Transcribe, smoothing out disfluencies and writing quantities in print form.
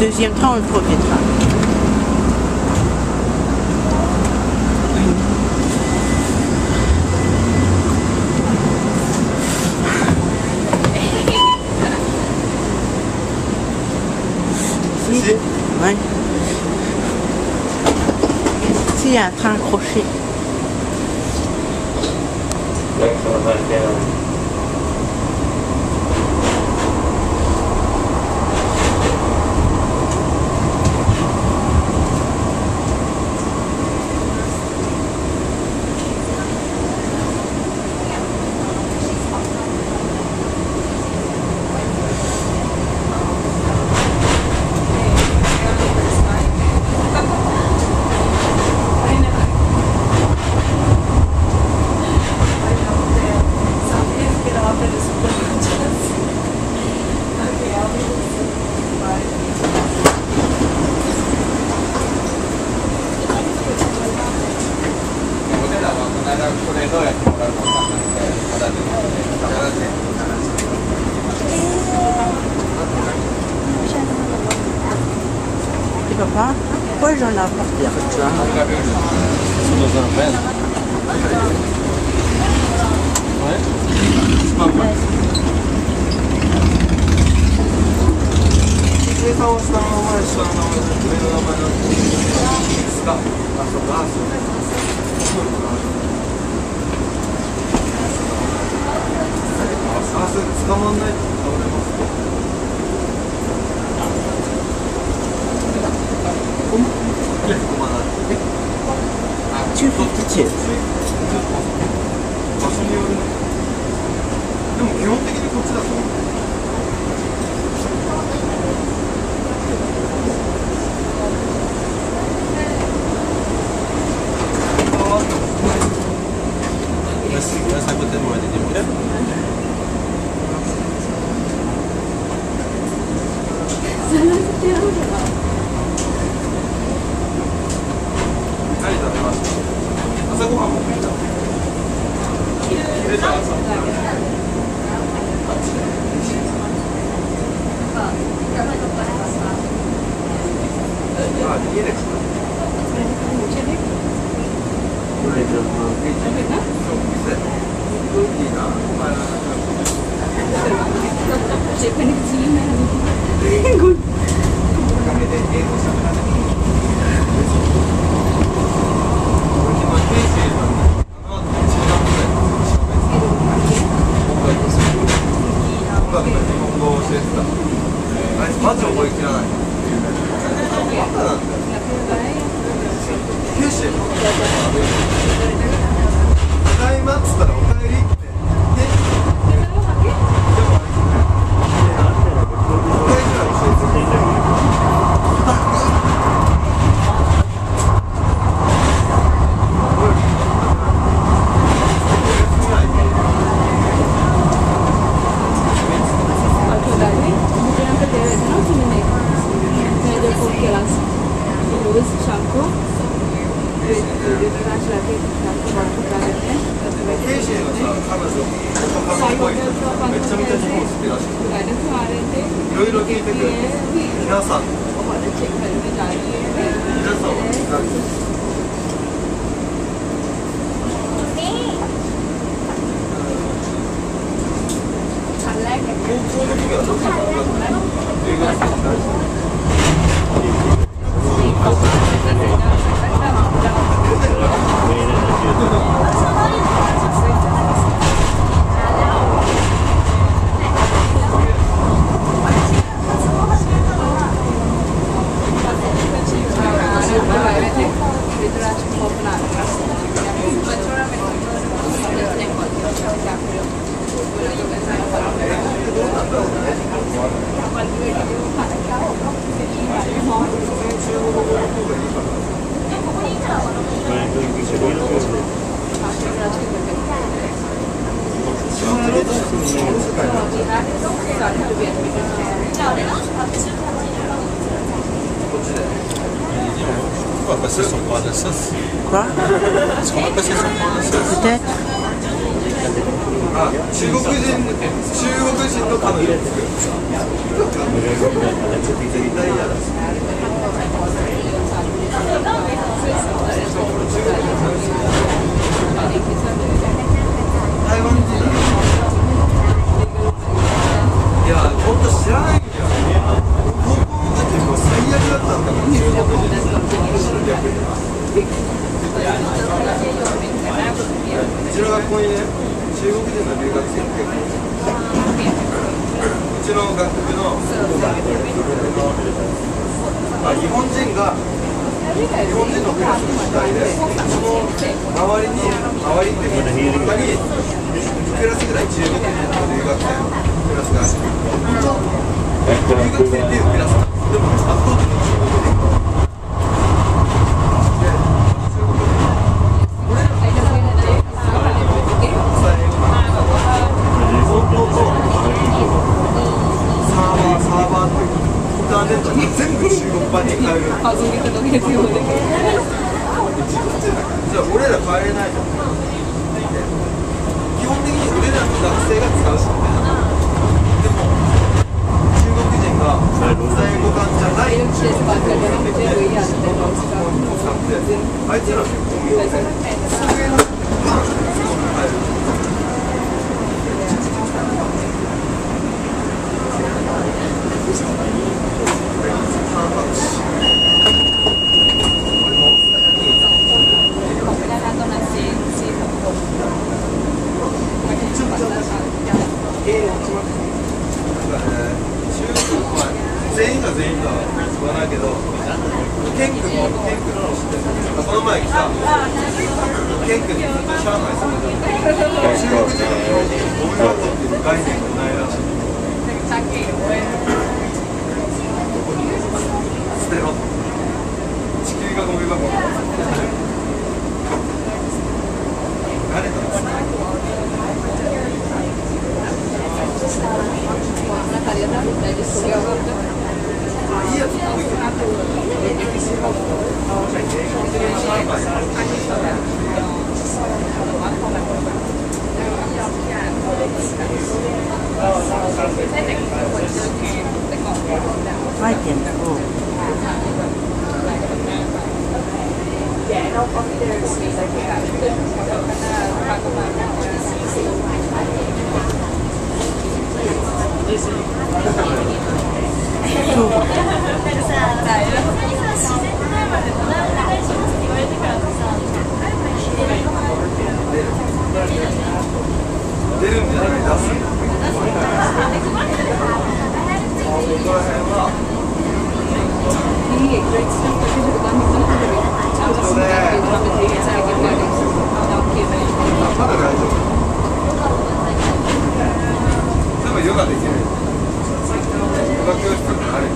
deuxième train ou le premier train? Ici? Oui. Ici, il y a un train accroché. Et papa, pourquoi j'en ai apporté avec toi? C'est dans un verre. Ouais. C'est pas mal. Tu fais pitié. 場所によるね。でも基本的にこっちだと思う。Essa água tem moeda de mulher? Asaごはんも食いた。入れた朝。あ、家ですか。マジ覚えきらない。バカなんだよ。九州。ただいまっつったらおかえりって。いろいろ聞いてくる。皆さん。On va passer son bras de sauce. Quoi? Est-ce qu'on va passer son bras de sauce? Peut-être. あ、中国人の彼女です。絶対嫌だ。台湾人だ。いや、本当知らないんだよ。高校の時もう最悪だったんだから、中国人。うちの学校にね、中国人の留学生が結構いる。うちの学部の日本人のクラスの主体で、その周りっていうか、他に2クラスぐらい中国人の留学生のクラスがあって、留学生っていうクラスなんです。でも圧倒的に中国人。全部中国版に変える。じゃあ俺ら変えれないじゃん。基本的に俺らの学生が使うしかない。でも中国人が最後版じゃない中国人が出てきて、使ってあいつら結構すげえな。バンって変える。全員が全員とは言わないけど、ケン君の知ってる。この前来たケン君にずっと上海住んでる。中国人の日本人ゴミ箱っていう概念がないらしい。捨てろ。地球がゴミ箱。慣れたんですね。いいやつも多いけど。 快点付。 出るんじゃない出すんだ。ここら辺はまだ大丈夫。でもヨガできる。ヨガ教室ってある。